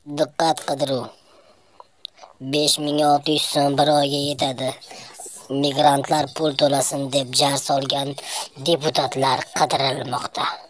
Diqqat qidiruv. 5600 so'm bir oyga yetadi. Migrantlar pul to'lasin deb jar solgan deputatlar qidirilmoqda.